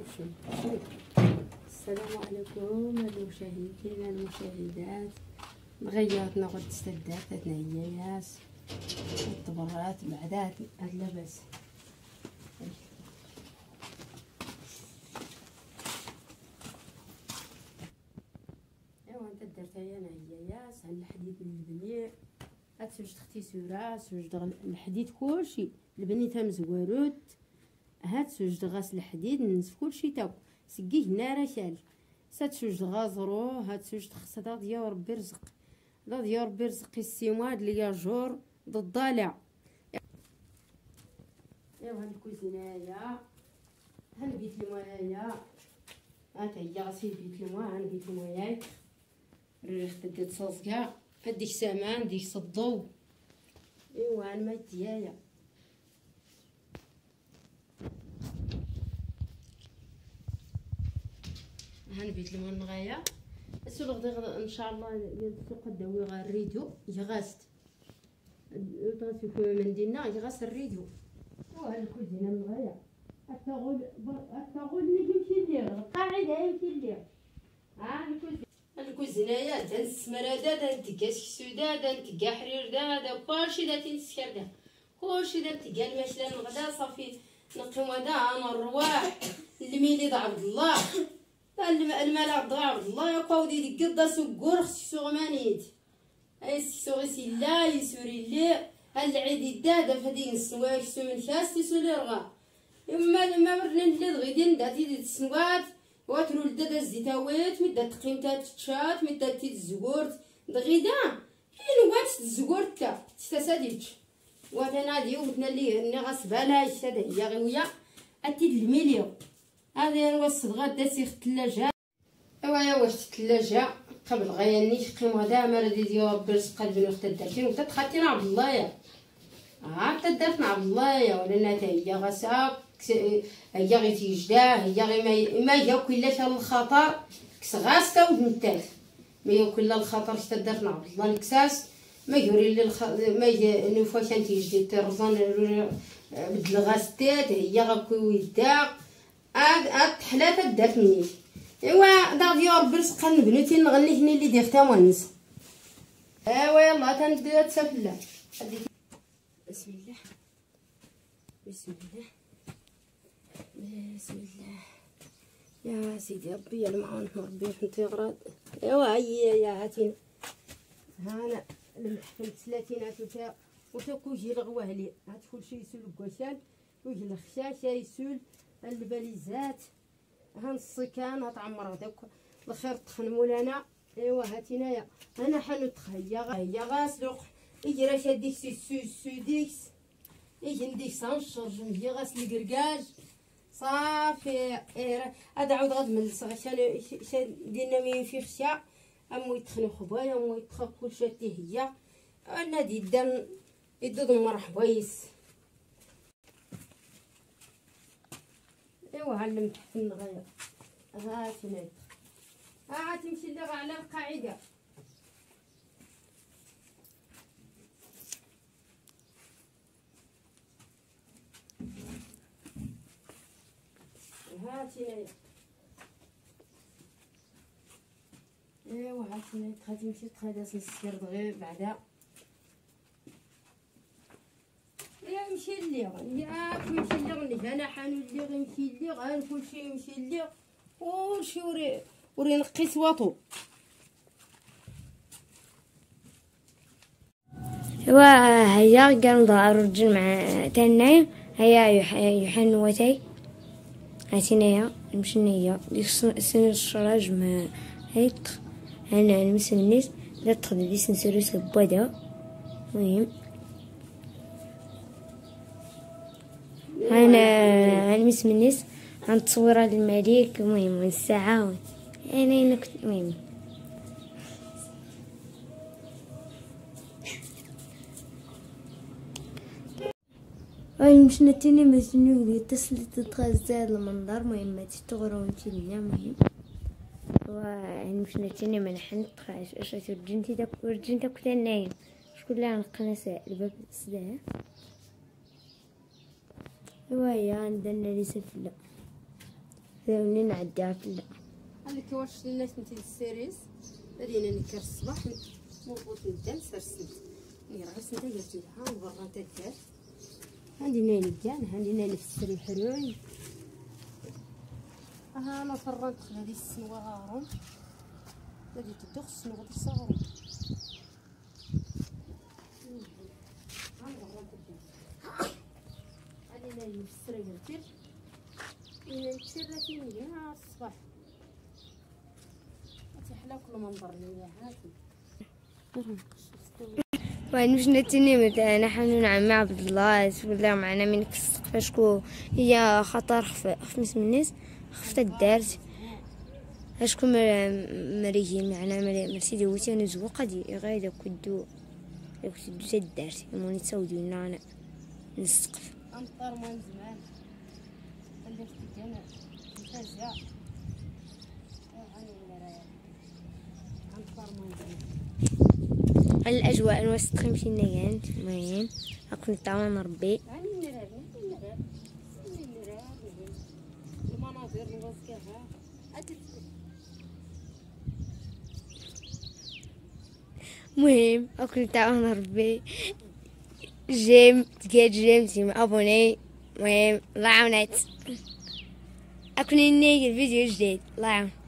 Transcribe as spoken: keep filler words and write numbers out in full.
السلام عليكم المشاهدين المشاهدات. غيرت ناخد تستدات تنهيات التبرات بعدات هاد لاباس. ايوا انت درتها هي نهيات على الحديد من البني. هاد سوج تختي سوره سوج الحديد كلشي البني تا مزواروت. هاد سوج غاس الحديد ننسف كلشي تاو سقيه نارا شال. سات سوج غازرو هاد سوج تخص هذا ديال ربي رزق. هذا ديال ربي رزق السيماد اللي يا جور ضد الضالع. ايوا هاد الكوزينايا هان بيت المايا هاتا هي غسيل بيت الماء. هان بيت المايا ريح تديت صازكا هاديك سامان ديك صدو. ايوا هان ماي ديايا هان بيت الماء نغايا السوق غدا ان شاء الله السوق الدوي غنريدو يغاست طاسو من دينا يغاس الريدو. وهاد الكوزينه نغايا هكا غول هكا غول اللي يمشي ليه القاعده يمشي ليه. ها الكوزينه الكوزينايا دان السمراده دان تكاس السودا دان تكا حرير دا دا كلشي دا تنسكر دا كلشي دا تكا المشلان غدا صافي نقيم هذا انا الرواح الميليد عبد الله المال عبد الله عبد الله يقاودي ديك قدا سكور خصو غمانيت اي سكسو لا يسوري لي العيد دادا فهاديك السوايع سو من كاس تسولي رغا اما ما مرن اللي غيدين داتي ديال السنوات واترو لدادا الزيتاويت مدا تقيمتات تشات مدا تي الزغورت دغيدا فين وات الزغورت تا تستساديتش واتنادي وتنا اللي غاسبها لا شتا هي غيويا اتي المليون. هذه نوصل غدا سيخ الثلاجه. ايوا يا واش الثلاجه قبل غياني قيمو هذا مرادي ديال ربي رزق البن وقت درتي وقت تخاتينا عبد الله يا ها حتى درتنا عبد الله يا ولا حتى هي غاسا هي غي تيجدا هي غي ما ياكل لا الخطر كس غاستا ودنتات ما ياكل لا الخطر حتى درتنا عبد الله الكساس ما يوري لي الخ... ما نوفا كان تيجدي ترزان بدل غاستات هي غاكوي يدا اد اد حلاته دات مني. ايوا دا ديال ربي رزق نبنوتي نغني هني اللي ديرتها ونس. ايوا يلاه تنبدا تسافلا. بسم الله بسم الله بسم الله يا سيدي ربي يا المعون ربي فهمتي غراد. ايوا هيا يا هاتين هانا المحفل ثلاثينات وتا وتا كوجي الغواهلي هات كلشي يسول الكوشان ويجي الخشاشه يسول الباليزات ها الصكان هتعمر هذاك الخير تخن مولانا. ايوا هاتينايا انا حنوت هيا هيا غاسلوق يجي راه شاديك سي سو سوديكس يجي نديك سانشرج نجي غاسل الكركاج صافي. هذا عاود غادملص عشان دينا مين في خشا امو يتخنو خبايا امو يتخا كلشي تي هي انا دي دان يدود مرحبا يس. ايوا علمت تحت النغايه هاتي نايت ها تمشي لي على القاعده. هاتي نايت ايوا هاتي نايت غادي نمشي تخلص نسكر دغيا بعدا يا يمشي لي ياك يمشي لي غني انا حانوت لي غيمشي لي غير كلشي يمشي لي كلشي وري وري نقي سواطو. ايوا هيا كنضع الرجل مع تنايم هيا يحنوتي هاتينايا نمشي نيا ديك سن الشراج ما هيك انا نمس الناس لا تخدم ديس نسروس بودا. المهم انا نمس من الناس غنتصورها للملك. المهم الساعه يعني نكت. المهم اي مشنا تاني مجنون دي تسلت تغزال المنظر. المهم تشتغلوا نمشي لنا. المهم و مشنا تاني ما نحنت خاش اش ترجنتي داك ورجنتك كنت نايم شكون اللي غنقناس الباب سداه. ايوا هي عندنا لي سفله ثاني نعديها كلها. هذيك واش الناس نتي السيريس بدينا نكر الصباح مربوط ندان سرسنت ني راه سنت درت لها برا تدار عندي ناني كان عندي ناني في السري حلوين. ها انا فرنت هذه السنوه غارون بديت تدخ السنوه غادي صغرو هذه ناني في السري درت إلا نتسرى نجي نهار الصباح تحلى كل منظر ليا هاتي ونمشي تاني مثلا نحن نعم عبد الله ولا معنا من السقف اشكو هي خطر خف خف من الناس خفت الدارت اشكو مريجي معنا مرسي دوتي انا زوقه دي غايده كدو كدو تدارت موني تسودي لنا انا السقف امطار من زمان خليت الجنة مفزع امطار من زمان الاجواء الوسط خمسين نيان المهم اكون طاون ربي يعني نراب نراب نراب المناظر نوزكها المهم اكون طاون ربي جيم تقاد جيم تيم ابوني المهم الله يعاونك اكون نيجي الفيديو جديد الله يعاون.